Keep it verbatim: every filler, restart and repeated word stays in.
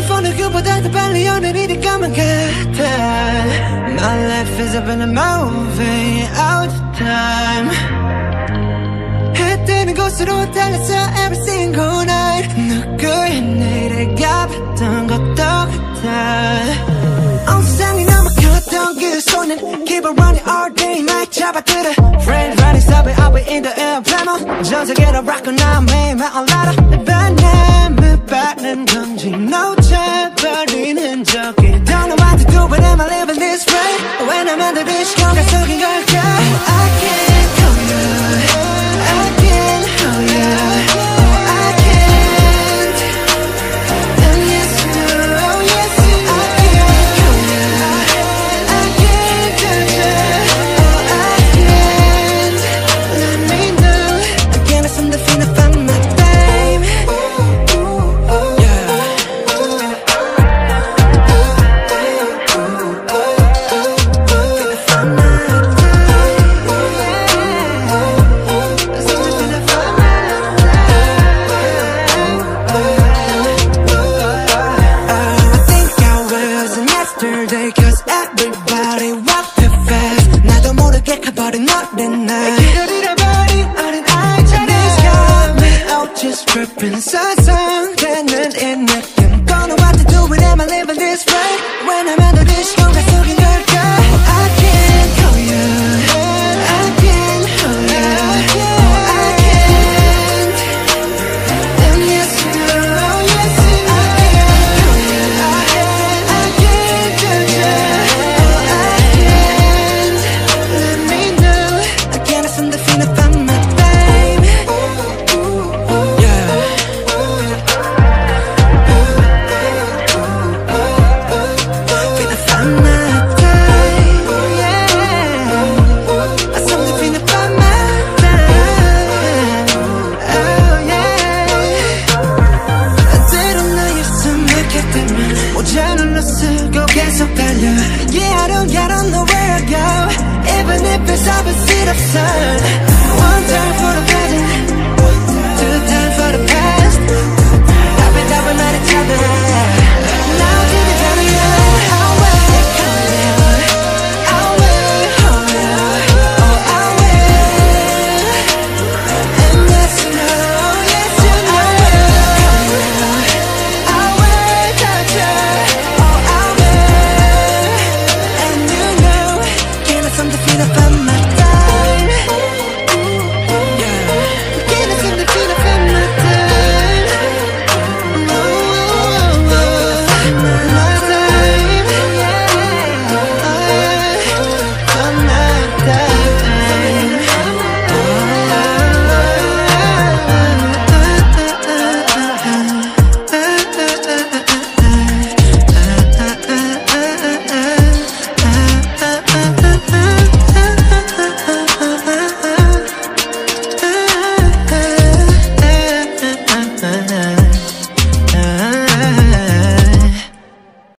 폰을 그보다 더 빨리 오늘 이리 가면 같아. My life is up in a movie all the time. 해 뜨는 곳으로 달렸어 every single night. 누구의 내일가 봤던 것도 같아. 온 세상이 너무 컸던 그 손은 keep on running all day night. 잡아들어 friends running stop it I'll be in the air plano. 전 세계로 rock 나 매일만 올라라. 내 바람을 받는 건지 놓쳐버리는 적이 Don't know what to do but am I living this way. When I'm under this 시간가 속인 걸까. I can't come you I can't hold you oh I can't. And yes you do oh yes you do. I can't hold you I can't touch you oh I can't. Let me know again it's something to find my time. Yeah. Yesterday cause everybody walked too fast. 나도 모르게 가버린 너를 날 기다리다 버린 어린 아이처럼. This got me out just tripping.